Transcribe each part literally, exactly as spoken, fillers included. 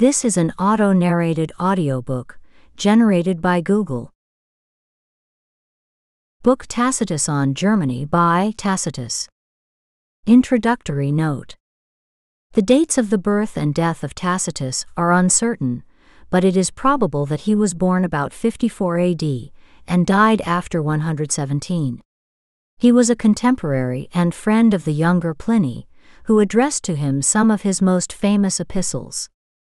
This is an auto-narrated audiobook, generated by Google. Book Tacitus on Germany by Tacitus. Introductory note. The dates of the birth and death of Tacitus are uncertain, but it is probable that he was born about fifty-four A D and died after one hundred seventeen. He was a contemporary and friend of the younger Pliny, who addressed to him some of his most famous epistles.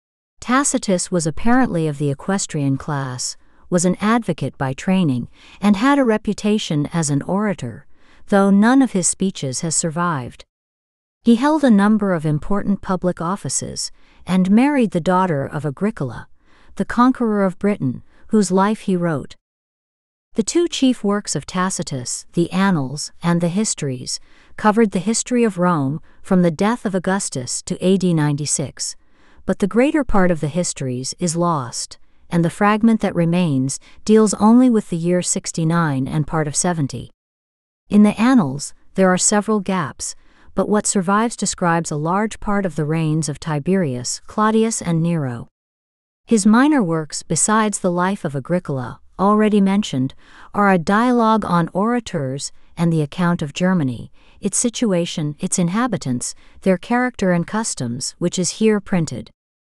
Tacitus was apparently of the equestrian class, was an advocate by training, and had a reputation as an orator, though none of his speeches has survived. He held a number of important public offices, and married the daughter of Agricola, the conqueror of Britain, whose life he wrote. The two chief works of Tacitus, the Annals and the Histories, covered the history of Rome from the death of Augustus to A D ninety-six, but the greater part of the Histories is lost, and the fragment that remains deals only with the year sixty-nine and part of seventy. In the Annals, there are several gaps, but what survives describes a large part of the reigns of Tiberius, Claudius, and Nero. His minor works, besides the life of Agricola, already mentioned, are a dialogue on orators and the account of Germany, its situation, its inhabitants, their character and customs, which is here printed.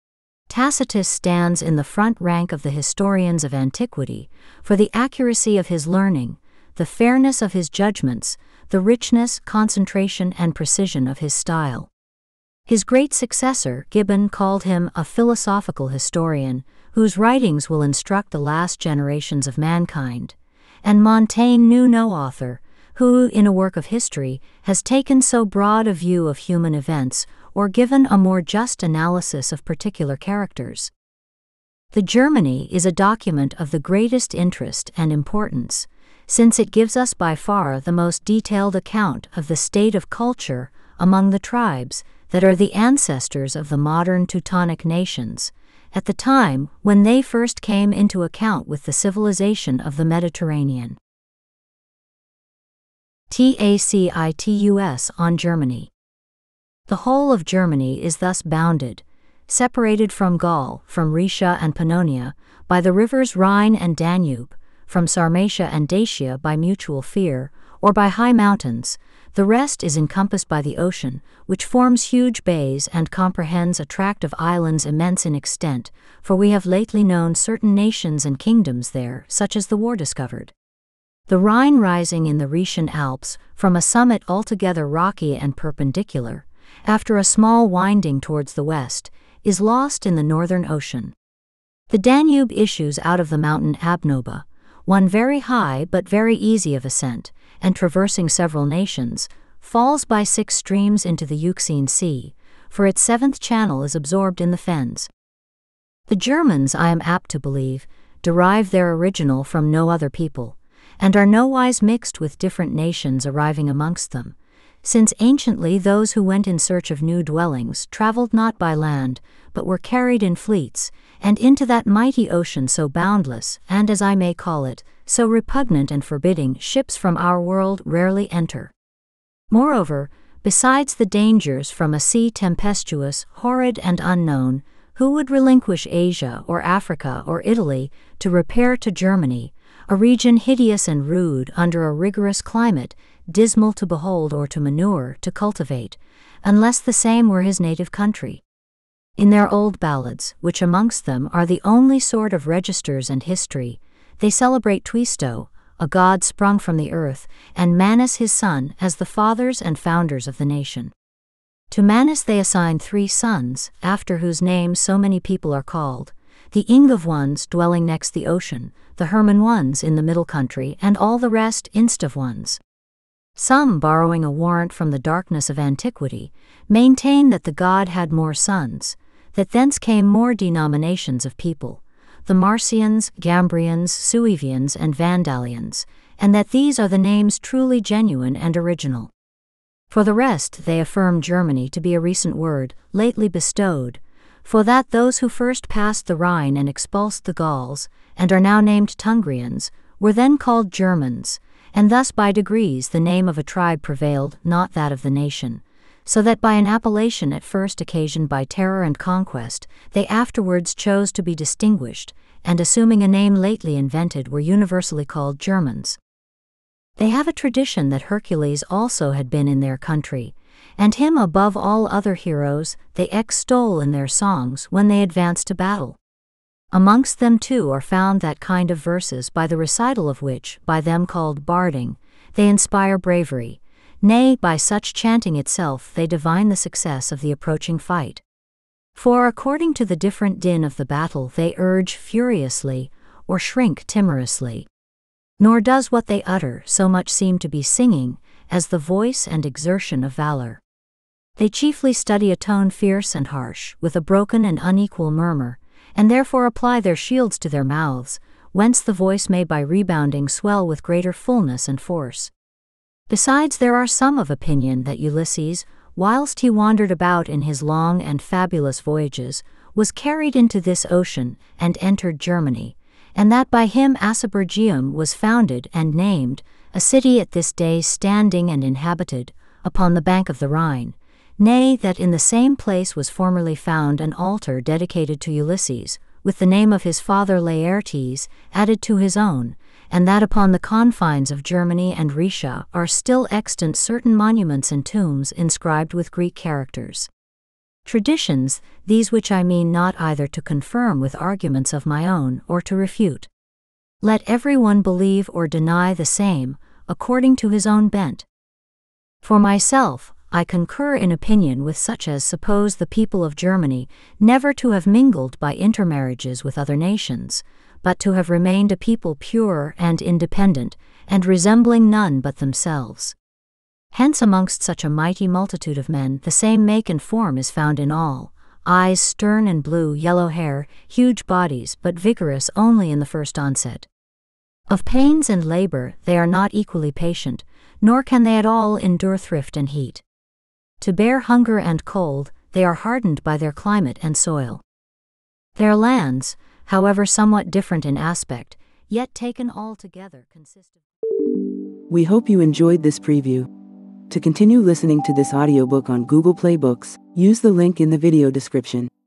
Tacitus stands in the front rank of the historians of antiquity for the accuracy of his learning, the fairness of his judgments, the richness, concentration, and precision of his style. His great successor, Gibbon, called him a philosophical historian, whose writings will instruct the last generations of mankind, and Montaigne knew no author who, in a work of history, has taken so broad a view of human events or given a more just analysis of particular characters. The Germany is a document of the greatest interest and importance, since it gives us by far the most detailed account of the state of culture among the tribes that are the ancestors of the modern Teutonic nations, at the time when they first came into account with the civilization of the Mediterranean. Tacitus on Germany. The whole of Germany is thus bounded, separated from Gaul, from Rhaetia and Pannonia, by the rivers Rhine and Danube, from Sarmatia and Dacia by mutual fear, or by high mountains. The rest is encompassed by the ocean, which forms huge bays and comprehends a tract of islands immense in extent, for we have lately known certain nations and kingdoms there, such as the war discovered. The Rhine, rising in the Rhaetian Alps, from a summit altogether rocky and perpendicular, after a small winding towards the west, is lost in the northern ocean. The Danube issues out of the mountain Abnoba, one very high but very easy of ascent, and traversing several nations, falls by six streams into the Euxine Sea, for its seventh channel is absorbed in the fens. The Germans, I am apt to believe, derive their original from no other people, and are nowise mixed with different nations arriving amongst them, since anciently those who went in search of new dwellings traveled not by land, but were carried in fleets, and into that mighty ocean so boundless, and as I may call it, so repugnant and forbidding, ships from our world rarely enter. Moreover, besides the dangers from a sea tempestuous, horrid, and unknown, who would relinquish Asia or Africa or Italy to repair to Germany, a region hideous and rude under a rigorous climate, dismal to behold or to manure, to cultivate, unless the same were his native country? In their old ballads, which amongst them are the only sort of registers and history, they celebrate Twisto, a god sprung from the earth, and Manus his son, as the fathers and founders of the nation. To Manus they assign three sons, after whose names so many people are called: the Ingov ones dwelling next the ocean, the Herman ones in the middle country, and all the rest Instov ones. Some, borrowing a warrant from the darkness of antiquity, maintain that the god had more sons, that thence came more denominations of people, the Marcians, Gambrians, Suevians, and Vandalians, and that these are the names truly genuine and original. For the rest, they affirm Germany to be a recent word, lately bestowed, for that those who first passed the Rhine and expulsed the Gauls, and are now named Tungrians, were then called Germans, and thus by degrees the name of a tribe prevailed, not that of the nation, so that by an appellation at first occasioned by terror and conquest, they afterwards chose to be distinguished, and assuming a name lately invented were universally called Germans. They have a tradition that Hercules also had been in their country, and him above all other heroes they extol in their songs when they advance to battle. Amongst them too are found that kind of verses by the recital of which, by them called barding, they inspire bravery, nay, by such chanting itself they divine the success of the approaching fight. For according to the different din of the battle they urge furiously, or shrink timorously. Nor does what they utter so much seem to be singing, as the voice and exertion of valor. They chiefly study a tone fierce and harsh, with a broken and unequal murmur, and therefore apply their shields to their mouths, whence the voice may by rebounding swell with greater fullness and force. Besides, there are some of opinion that Ulysses, whilst he wandered about in his long and fabulous voyages, was carried into this ocean, and entered Germany, and that by him Asabergium was founded and named, a city at this day standing and inhabited, upon the bank of the Rhine, nay, that in the same place was formerly found an altar dedicated to Ulysses, with the name of his father Laertes added to his own, and that upon the confines of Germany and Rhaetia are still extant certain monuments and tombs inscribed with Greek characters. Traditions, these which I mean not either to confirm with arguments of my own or to refute. Let every one believe or deny the same, according to his own bent. For myself, I concur in opinion with such as suppose the people of Germany never to have mingled by intermarriages with other nations, but to have remained a people pure and independent, and resembling none but themselves. Hence amongst such a mighty multitude of men the same make and form is found in all, eyes stern and blue, yellow hair, huge bodies, but vigorous only in the first onset. Of pains and labor they are not equally patient, nor can they at all endure thrift and heat. To bear hunger and cold, they are hardened by their climate and soil. Their lands, however somewhat different in aspect, yet taken all together consist of... We hope you enjoyed this preview. To continue listening to this audiobook on Google Play Books, use the link in the video description.